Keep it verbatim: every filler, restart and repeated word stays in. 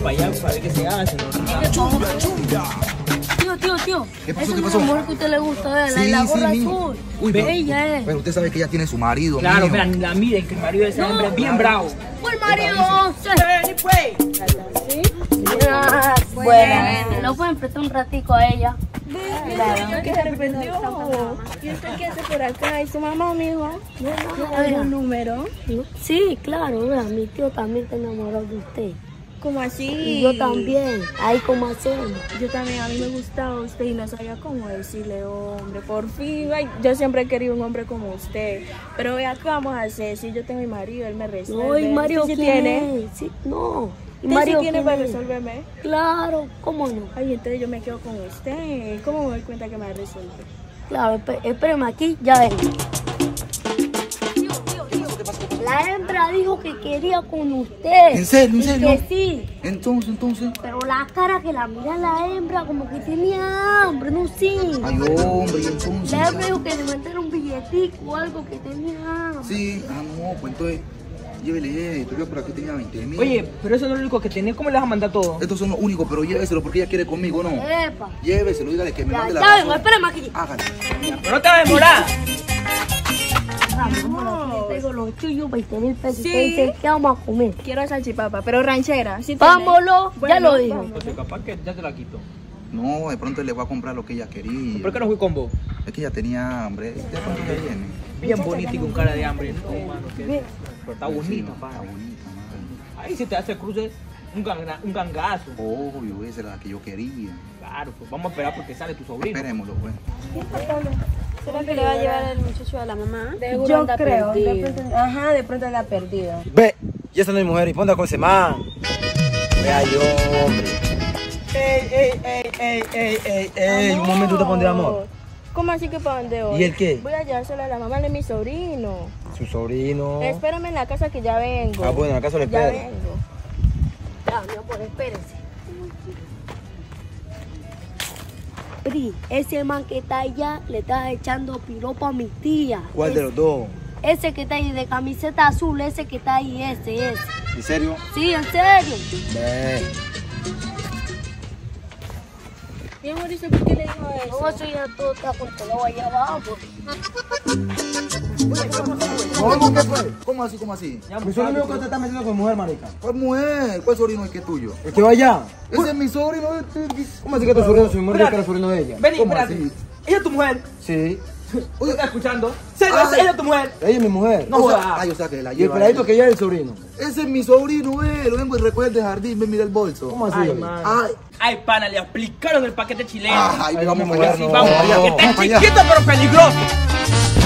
para allá para ver qué se hace. Chunga, chunga. Tío, tío, tío. ¿Qué pasó? Esa ¿Qué es pasó? la mujer que a usted le gusta, ¿verdad? Sí, la sí, gorra mi- azul. Uy, pero, ella es. pero usted sabe que ella tiene su marido, Claro, mío. mira, la miren, que el marido de ese hombre es bien bravo. ¡Buen marido! ¡Ven, pues! ¿Sí? Ah, bueno, ¿no pueden prestar un ratico a ella? Claro. ¿Qué se arrepintió? ¿Y usted qué hace por acá? ¿Y su mamá, mijo? ¿No hay un número? Sí, claro, vea, mi tío también está enamorado de usted. ¿Cómo así? Y yo también. Ahí como hacemos. Yo también, a mí me gustaba usted y no sabía cómo decirle hombre. Por fin, ay, yo siempre he querido un hombre como usted. Pero vea, ¿qué vamos a hacer? Si yo tengo mi marido, él me resuelve. No, ¿y Mario ¿Usted sí quién tiene? es? Sí, no. ¿Y ¿Usted Mario sí tiene quién para es? resolverme? Claro, ¿cómo no? Ay, entonces yo me quedo con usted. ¿Cómo me doy cuenta que me resuelve? Claro, espé- espéreme aquí, ya ven. La hembra dijo que quería con usted. ¿En serio? ¿En Y serio? que sí. Entonces, entonces. Pero la cara que la mira la hembra como que tenía hambre, no sí. Ay, hombre, y entonces. La hembra dijo que le mandara un billetico o algo que tenía hambre. Sí, ah, no, pues entonces. Llévele esto, yo por aquí tenía veinte mil. Oye, pero eso no es lo único que tenés. ¿Cómo le vas a mandar todo? Estos son los únicos, pero lléveselo porque ella quiere conmigo, ¿no? Epa. Lléveselo, dígale que me Ya, mande la ya vengo, razón. espérame aquí. Hágale. Pero no te vas a demorar. Vamos, te digo los tuyos, veinte mil pesos. Sí. Usted dice, ¿qué vamos a comer? Quiero salchipapa, pero ranchera. ¿Sí tiene? Vámonos, ya Bueno, lo dijo. vamos. Entonces, capaz que ya te la quito. No, de pronto le voy a comprar lo que ella quería. ¿Por qué no fui con vos? Es que ella tenía hambre. De pronto ya viene. Bien bonita y con cara de hambre. No, mano, que... Pero está bonita, Está pa. bonita, madre. Ahí se te hace cruce un, ganga, un gangazo. Obvio, esa era la que yo quería. Claro, pues vamos a esperar porque sale tu sobrino. Esperémoslo, pues. ¿Será que le va a llevar el muchacho a la mamá? Yo creo. De pronto, ajá, de pronto la ha perdido. Ve, y esa no es mi mujer, y ponte con ese man. Vea yo, hombre. Ey, ey, ey, ey, ey, ey, ey. Un momento te pondré amor. ¿Cómo así que para dónde voy? ¿Y el qué? Voy a llevárselo a la mamá de mi sobrino. Su sobrino. Espérame en la casa que ya vengo. Ah, bueno, en la casa le Ya espero. vengo. Ya, mi amor, espérense. Pri, ese man que está allá le está echando piropo a mi tía. ¿Cuál de los dos? Ese que está ahí de camiseta azul, ese que está ahí, ese, ese. ¿En serio? Sí, en serio. Ve. Mi amor, ¿y usted por qué le dijo eso? No, eso ya todo está controlado allá abajo. ¿Cómo que fue? ¿Cómo así, cómo así? Mi sobrino mío que te está metiendo con mujer, marica. ¿Cuál mujer? ¿Cuál sobrino es que es tuyo? ¿El que va allá? Ese es mi sobrino. ¿Cómo así que tu sobrino es mi mujer y que era sobrino de ella? Vení, ¿Cómo espérate. así? ¿Ella es tu mujer? Sí. ¿Usted está escuchando? ¿Serio? Ay. ¿Ella es tu mujer? Ella es mi mujer. No O sea, jodas. ay, o sea que la Y el lleva. peladito él. que ella es el sobrino. Ese es mi sobrino, eh. Lo vengo y recoger del jardín. Ven, mira el bolso. ¿Cómo así? Ay, man. Ay, Ay, pana, le aplicaron el paquete chileno. ay, Ay, vamos mi para allá. mujer, Sí, no. vamos, Vamos para allá. que está Vamos para allá. chiquito pero peligroso.